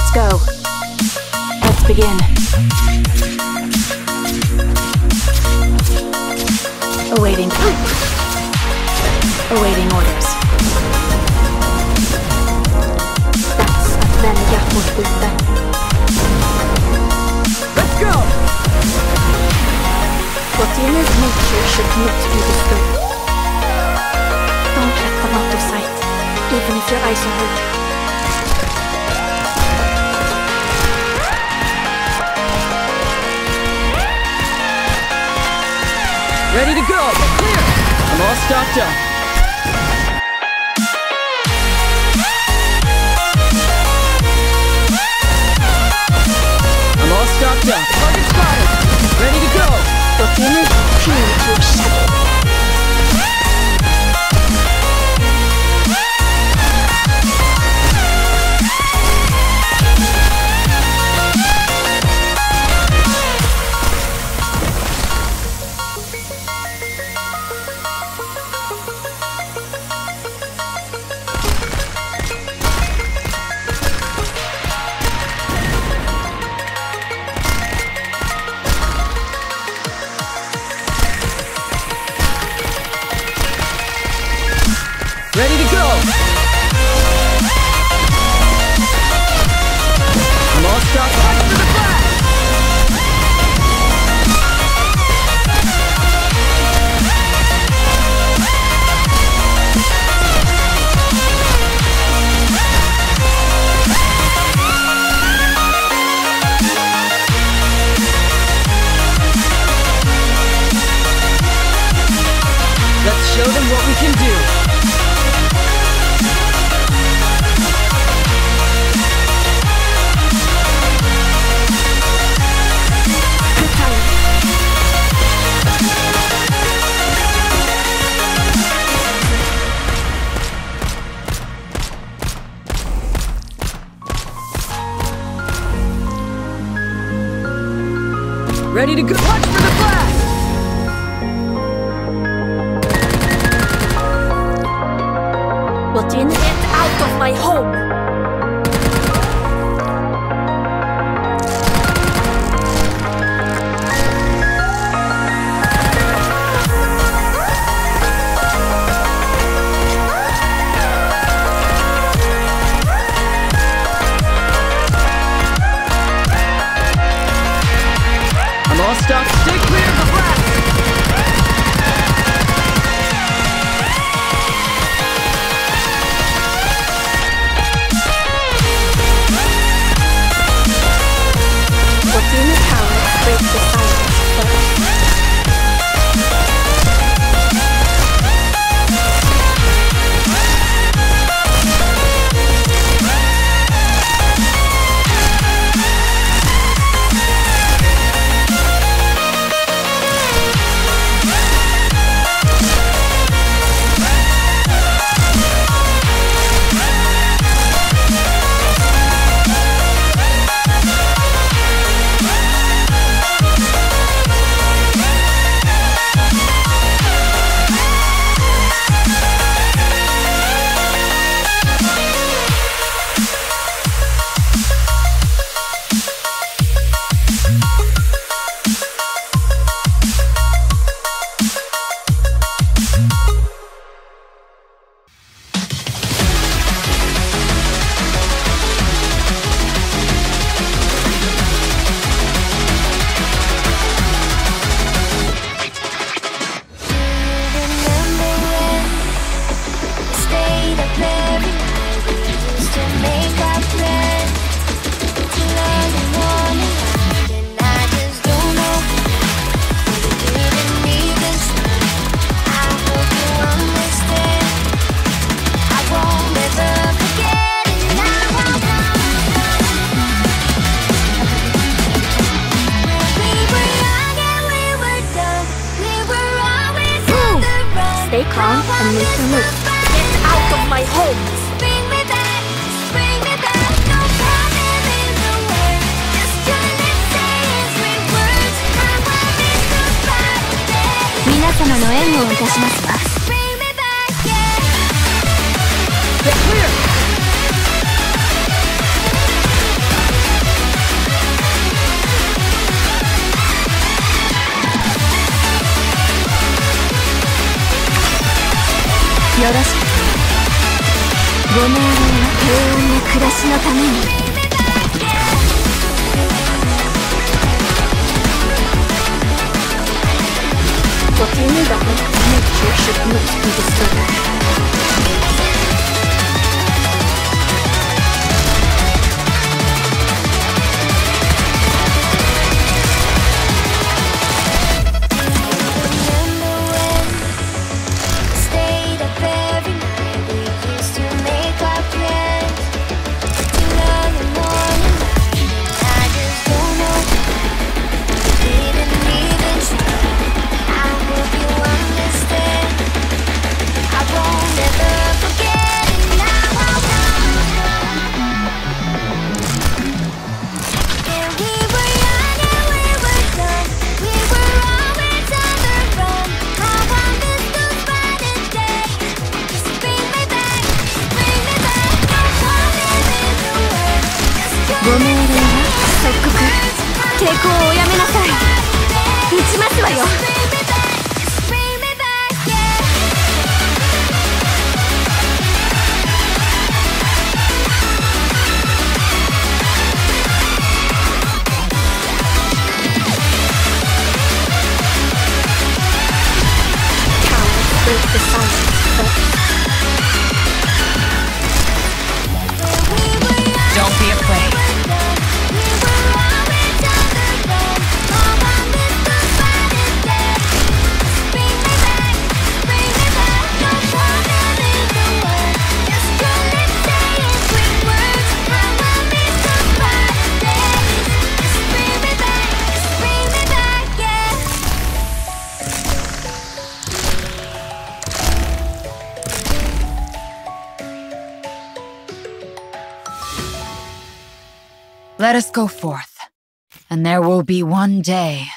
Let's go. Let's begin. Awaiting orders. Dags att välja vårt byte. Let's go! What you need nature should not be disturbed. Don't let them out of sight, even if your eyes are hurt. Ready to go! Clear! I'm all stocked up. I'm all stocked up. Target spotted! Ready to go! What you need, create your shadow. Ready to go! I'm all stocked. Watch for the flash! Let's show them what we can do. Ready to go! Watch for the blast! What do you need? Get out of my home! I'm all stocked. Stay clear of the blast! What do you need, Howard? Break the silence first. Stay calm and make your move. Get out of my home! Bring me back, no problem in the world. Just your lips say sweet words. I want this goodbye. 皆様の援護をいたしますわ。Bring me back, yeah. Get clear! ご命令は平穏な暮らしのために。 What do you mean that nature should not be disturbed? Don't be afraid. Let us go forth, and there will be one day